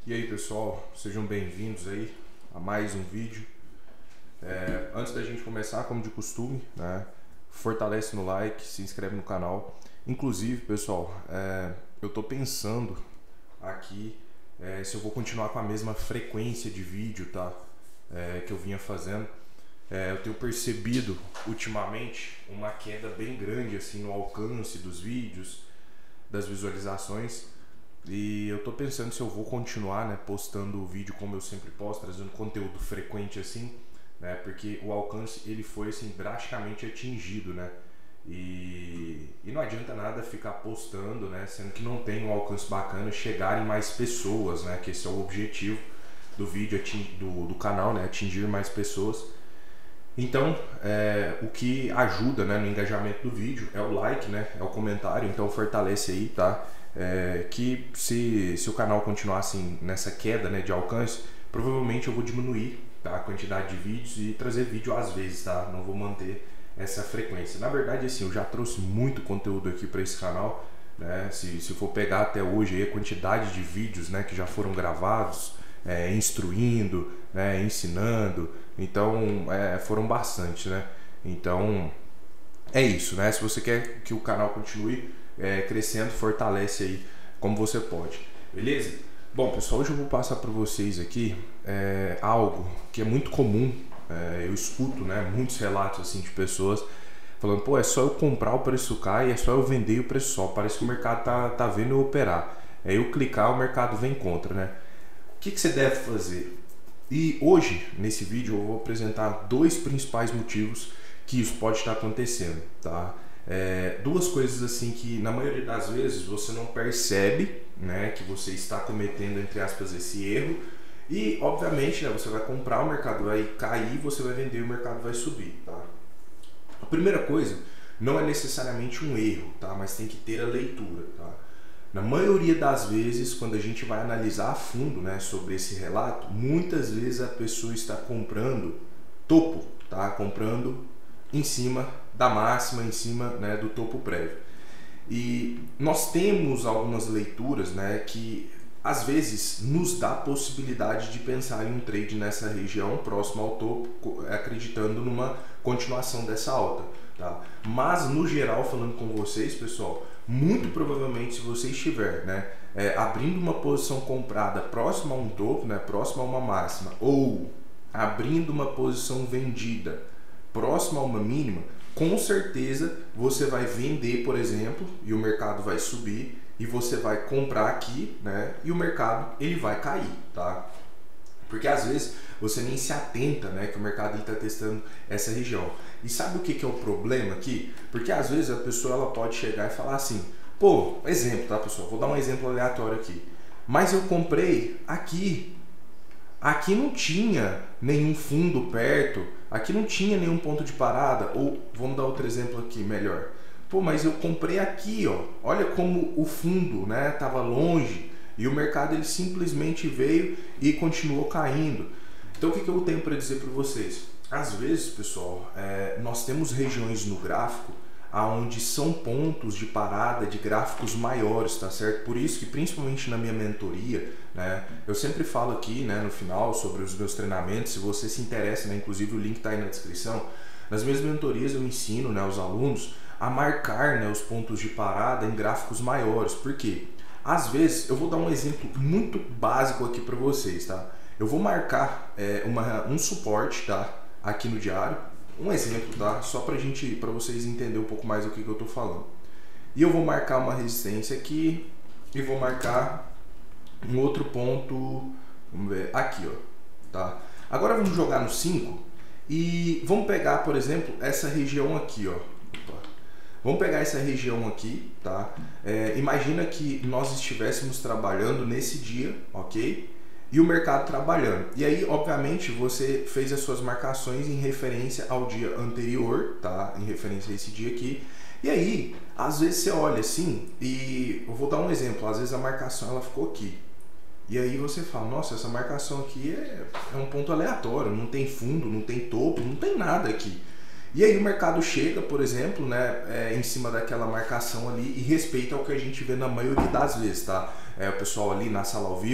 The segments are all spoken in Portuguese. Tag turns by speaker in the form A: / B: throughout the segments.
A: E aí pessoal, sejam bem-vindos aí a mais um vídeo. Antes da gente começar, como de costume, né, fortalece no like, se inscreve no canal. Inclusive pessoal, eu tô pensando aqui se eu vou continuar com a mesma frequência de vídeo, tá? Que eu vinha fazendo. Eu tenho percebido ultimamente uma queda bem grande assim no alcance dos vídeos, das visualizações. E eu tô pensando se eu vou continuar, né, postando o vídeo como eu sempre posto, trazendo conteúdo frequente assim, né, porque o alcance ele foi assim drasticamente atingido, né, e não adianta nada ficar postando, né, sendo que não tem um alcance bacana, chegar em mais pessoas, né, que esse é o objetivo do vídeo, do canal, né, atingir mais pessoas. Então, o que ajuda, né, no engajamento do vídeo é o like, né, é o comentário, então fortalece aí, tá? Que se o canal continuar assim nessa queda, né, de alcance, provavelmente eu vou diminuir, tá, a quantidade de vídeos e trazer vídeo às vezes, tá? Não vou manter essa frequência. Na verdade, assim, eu já trouxe muito conteúdo aqui para esse canal, né? Se for pegar até hoje aí, a quantidade de vídeos, né, que já foram gravados, instruindo, né, ensinando, então foram bastante, né? Então é isso, né? Se você quer que o canal continue crescendo, fortalece aí como você pode, beleza? Bom pessoal, hoje eu vou passar para vocês aqui algo que é muito comum. Eu escuto, né, muitos relatos assim de pessoas falando: pô, é só eu comprar, o preço cai, é só eu vender e o preço sobe, parece que o mercado tá vendo eu operar, é eu clicar, o mercado vem contra, né? O que você deve fazer? E hoje, nesse vídeo, eu vou apresentar dois principais motivos que isso pode estar acontecendo, tá? Duas coisas assim que na maioria das vezes você não percebe, né, que você está cometendo, entre aspas, esse erro. E obviamente, né, você vai comprar, o mercado vai cair, você vai vender, o mercado vai subir, tá? A primeira coisa não é necessariamente um erro, tá? Mas tem que ter a leitura, tá? Na maioria das vezes, quando a gente vai analisar a fundo, né, sobre esse relato, muitas vezes a pessoa está comprando topo, tá? Comprando em cima da máxima, em cima, né, do topo prévio. E nós temos algumas leituras, né, que às vezes nos dá a possibilidade de pensar em um trade nessa região próximo ao topo, acreditando numa continuação dessa alta, tá? Mas no geral, falando com vocês, pessoal, muito provavelmente, se você estiver, né, abrindo uma posição comprada próxima a um topo, né, próxima a uma máxima, ou abrindo uma posição vendida próxima a uma mínima, com certeza você vai vender, por exemplo, e o mercado vai subir, e você vai comprar aqui, né, e o mercado ele vai cair, tá? Porque às vezes você nem se atenta, né, que o mercado está testando essa região. E sabe o que é o problema aqui? Porque às vezes a pessoa ela pode chegar e falar assim: pô, exemplo, tá pessoal? Vou dar um exemplo aleatório aqui. Mas eu comprei aqui. Aqui não tinha nenhum fundo perto. Aqui não tinha nenhum ponto de parada. Ou vamos dar outro exemplo aqui melhor. Pô, mas eu comprei aqui, ó. Olha como o fundo, né, tava longe. E o mercado ele simplesmente veio e continuou caindo. Então o que eu tenho para dizer para vocês? Às vezes, pessoal, nós temos regiões no gráfico aonde são pontos de parada de gráficos maiores, tá certo? Por isso que principalmente na minha mentoria, né, eu sempre falo aqui, né, no final sobre os meus treinamentos. Se você se interessa, né, inclusive o link está aí na descrição. Nas minhas mentorias eu ensino, né, os alunos a marcar, né, os pontos de parada em gráficos maiores. Por quê? Às vezes, eu vou dar um exemplo muito básico aqui para vocês, tá? Eu vou marcar um suporte, tá? Aqui no diário, um exemplo, tá? Só para vocês entenderem um pouco mais do que eu tô falando. E eu vou marcar uma resistência aqui e vou marcar um outro ponto, vamos ver, aqui, ó, tá? Agora vamos jogar no 5 e vamos pegar, por exemplo, essa região aqui, ó. Vamos pegar essa região aqui, tá? Imagina que nós estivéssemos trabalhando nesse dia, ok? E o mercado trabalhando. E aí, obviamente, você fez as suas marcações em referência ao dia anterior, tá? Em referência a esse dia aqui. E aí, às vezes você olha assim, e eu vou dar um exemplo. Às vezes a marcação ela ficou aqui. E aí você fala: nossa, essa marcação aqui é um ponto aleatório, não tem fundo, não tem topo, não tem nada aqui. E aí o mercado chega, por exemplo, né, em cima daquela marcação ali e respeita o que a gente vê na maioria das vezes, tá? O pessoal ali na sala ao vivo.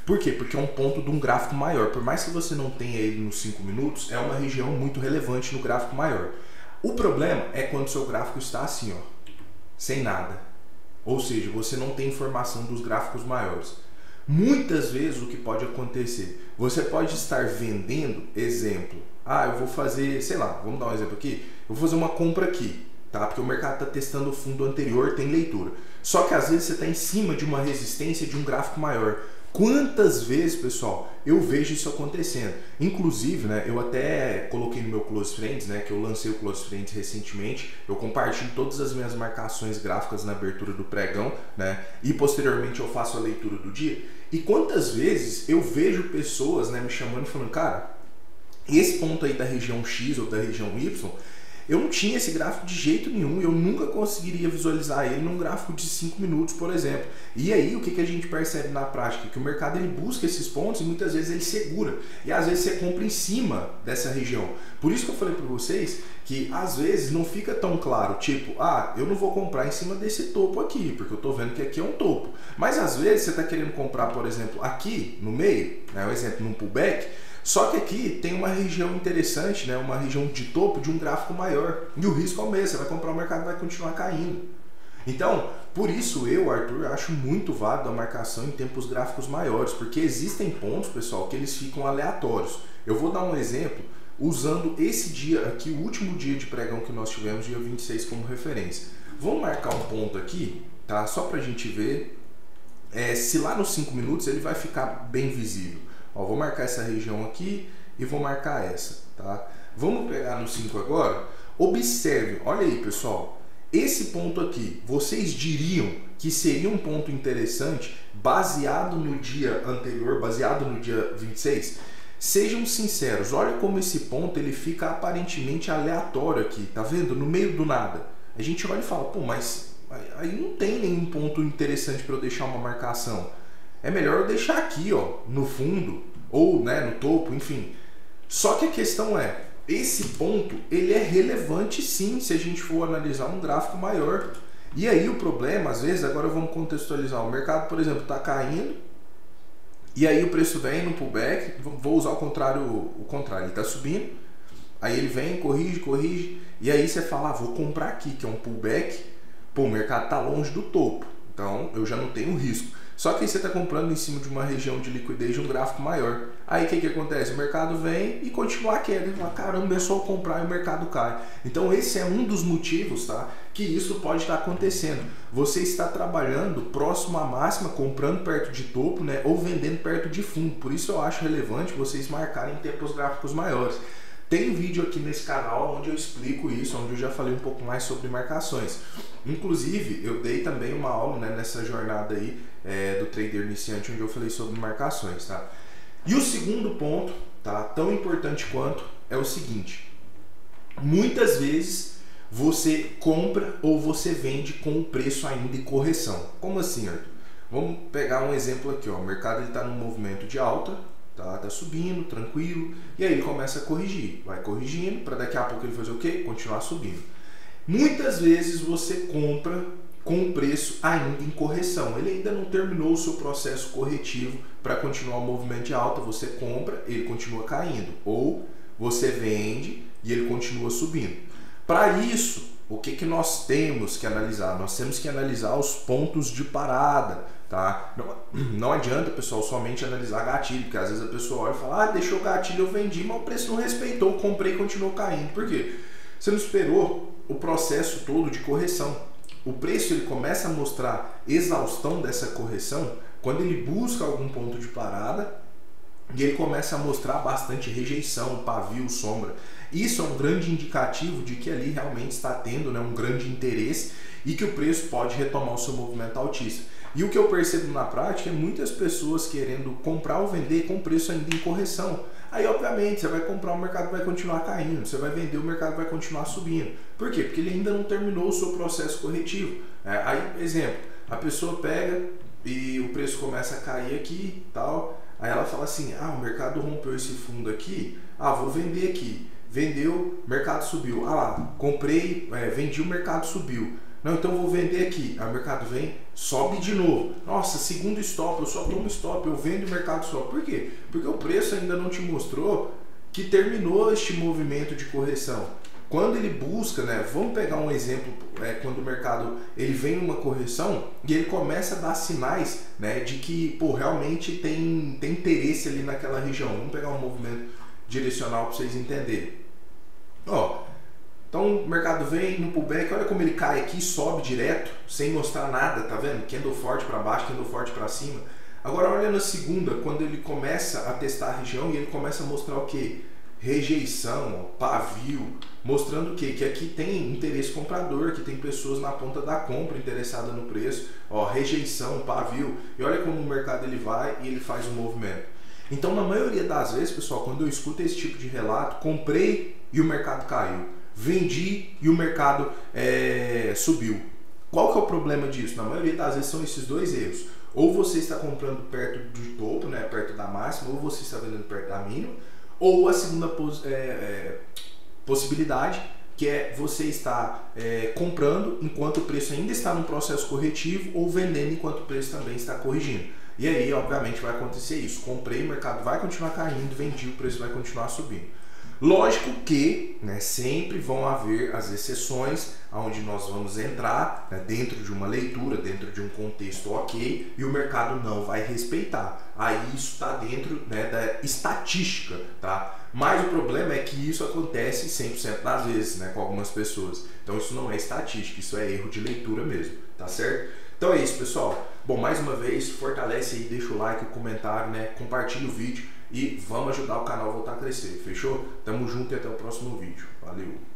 A: Por quê? Porque é um ponto de um gráfico maior. Por mais que você não tenha ele nos 5 minutos, é uma região muito relevante no gráfico maior. O problema é quando o seu gráfico está assim, ó, sem nada. Ou seja, você não tem informação dos gráficos maiores. Muitas vezes o que pode acontecer, você pode estar vendendo, exemplo, eu vou fazer, sei lá, vamos dar um exemplo aqui, eu vou fazer uma compra aqui, tá? Porque o mercado está testando o fundo anterior, tem leitura. Só que às vezes você está em cima de uma resistência de um gráfico maior. Quantas vezes, pessoal, eu vejo isso acontecendo? Inclusive, né, eu até coloquei no meu Close Friends, né, que eu lancei o Close Friends recentemente, eu compartilho todas as minhas marcações gráficas na abertura do pregão, né, e posteriormente eu faço a leitura do dia. E quantas vezes eu vejo pessoas, né, me chamando e falando, cara, esse ponto aí da região X ou da região Y, eu não tinha esse gráfico de jeito nenhum, eu nunca conseguiria visualizar ele num gráfico de 5 minutos, por exemplo. E aí, o que a gente percebe na prática? Que o mercado ele busca esses pontos e muitas vezes ele segura. E às vezes você compra em cima dessa região. Por isso que eu falei para vocês que às vezes não fica tão claro, tipo, eu não vou comprar em cima desse topo aqui, porque eu estou vendo que aqui é um topo. Mas às vezes você está querendo comprar, por exemplo, aqui no meio, né, um exemplo, num pullback, só que aqui tem uma região interessante, né, uma região de topo de um gráfico maior. E o risco é o mesmo, você vai comprar, o mercado vai continuar caindo. Então, por isso eu, Arthur, acho muito válido a marcação em tempos gráficos maiores, porque existem pontos, pessoal, que eles ficam aleatórios. Eu vou dar um exemplo usando esse dia aqui, o último dia de pregão que nós tivemos, dia 26, como referência. Vamos marcar um ponto aqui, tá? Só para a gente ver se lá nos 5 minutos ele vai ficar bem visível. Ó, vou marcar essa região aqui e vou marcar essa, tá? Vamos pegar no 5 agora. Observe, olha aí, pessoal. Esse ponto aqui, vocês diriam que seria um ponto interessante baseado no dia anterior, baseado no dia 26? Sejam sinceros, olha como esse ponto ele fica aparentemente aleatório aqui, tá vendo? No meio do nada. A gente olha e fala, pô, mas aí não tem nenhum ponto interessante para eu deixar uma marcação. É melhor eu deixar aqui, ó, no fundo, ou né, no topo, enfim. Só que a questão é, esse ponto, ele é relevante sim, se a gente for analisar um gráfico maior. E aí o problema, às vezes, agora vamos contextualizar, o mercado, por exemplo, está caindo, e aí o preço vem no pullback, vou usar o contrário, ele está subindo, aí ele vem, corrige, e aí você fala, vou comprar aqui, que é um pullback, pô, o mercado está longe do topo, então eu já não tenho risco. Só que aí você está comprando em cima de uma região de liquidez de um gráfico maior. Aí o que acontece? O mercado vem e continua a queda. Ele fala, caramba, é só eu comprar e o mercado cai. Então esse é um dos motivos, tá, que isso pode estar acontecendo. Você está trabalhando próximo à máxima, comprando perto de topo, né, ou vendendo perto de fundo. Por isso eu acho relevante vocês marcarem tempos gráficos maiores. Tem vídeo aqui nesse canal onde eu explico isso, onde eu já falei um pouco mais sobre marcações. Inclusive, eu dei também uma aula, né, nessa jornada aí do trader iniciante, onde eu falei sobre marcações, tá? E o segundo ponto, tá, tão importante quanto, é o seguinte. Muitas vezes você compra ou você vende com o preço ainda em correção. Como assim, Arthur? Vamos pegar um exemplo aqui, ó. O mercado está num movimento de alta, tá subindo, tranquilo, e aí ele começa a corrigir, vai corrigindo, para daqui a pouco ele fazer o quê? Continuar subindo. Muitas vezes você compra com o preço ainda em correção, ele ainda não terminou o seu processo corretivo para continuar o movimento de alta, você compra, ele continua caindo, ou você vende e ele continua subindo. Para isso, o que nós temos que analisar? Nós temos que analisar os pontos de parada, tá? Não adianta, pessoal, somente analisar gatilho, porque às vezes a pessoa olha e fala, deixou o gatilho, eu vendi, mas o preço não respeitou, comprei e continuou caindo. Por quê? Você não esperou o processo todo de correção. O preço ele começa a mostrar exaustão dessa correção quando ele busca algum ponto de parada e ele começa a mostrar bastante rejeição, pavio, sombra. Isso é um grande indicativo de que ali realmente está tendo, né, um grande interesse e que o preço pode retomar o seu movimento altíssimo. E o que eu percebo na prática é muitas pessoas querendo comprar ou vender com preço ainda em correção. Aí, obviamente, você vai comprar, o mercado vai continuar caindo, você vai vender, o mercado vai continuar subindo. Por quê? Porque ele ainda não terminou o seu processo corretivo. Aí, exemplo, a pessoa pega e o preço começa a cair aqui, tal. Aí ela fala assim, o mercado rompeu esse fundo aqui, vou vender aqui. Vendeu, mercado subiu. Lá, comprei, vendi, o mercado subiu. Não, então eu vou vender aqui. Aí o mercado vem, sobe de novo. Nossa, segundo stop, eu só tomo stop, eu vendo e o mercado sobe. Por quê? Porque o preço ainda não te mostrou que terminou este movimento de correção. Quando ele busca, né, vamos pegar um exemplo, quando o mercado ele vem uma correção e ele começa a dar sinais, né, de que pô, realmente tem interesse ali naquela região. Vamos pegar um movimento direcional para vocês entenderem. Ó, então o mercado vem no pullback, olha como ele cai aqui, sobe direto, sem mostrar nada, tá vendo? Candle forte para baixo, candle forte para cima. Agora olha na segunda, quando ele começa a testar a região e ele começa a mostrar o que? Rejeição, ó, pavio, mostrando o quê? Que aqui tem interesse comprador, que tem pessoas na ponta da compra interessadas no preço, ó, rejeição, pavio, e olha como o mercado ele vai e ele faz um movimento. Então, na maioria das vezes, pessoal, quando eu escuto esse tipo de relato, comprei e o mercado caiu, vendi e o mercado subiu. Qual que é o problema disso? Na maioria das vezes são esses dois erros. Ou você está comprando perto do topo, né, perto da máxima, ou você está vendendo perto da mínima, ou a segunda possibilidade, que é você estar comprando enquanto o preço ainda está num processo corretivo, ou vendendo enquanto o preço também está corrigindo. E aí, obviamente, vai acontecer isso. Comprei, o mercado vai continuar caindo, vendi, o preço vai continuar subindo. Lógico que, né, sempre vão haver as exceções onde nós vamos entrar, né, dentro de uma leitura, dentro de um contexto ok, e o mercado não vai respeitar. Aí isso está dentro, né, da estatística, tá? Mas o problema é que isso acontece 100% das vezes, né, com algumas pessoas. Então isso não é estatística, isso é erro de leitura mesmo, tá certo? Então é isso, pessoal. Bom, mais uma vez, fortalece aí, deixa o like, o comentário, né, compartilha o vídeo. E vamos ajudar o canal a voltar a crescer, fechou? Tamo junto e até o próximo vídeo. Valeu!